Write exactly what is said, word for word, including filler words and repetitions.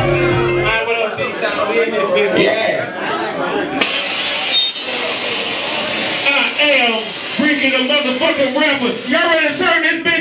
Alright, what up, T-Town? We in this bitch. Yeah. I am freaking a motherfucking rapper. Y'all ready to turn this bitch?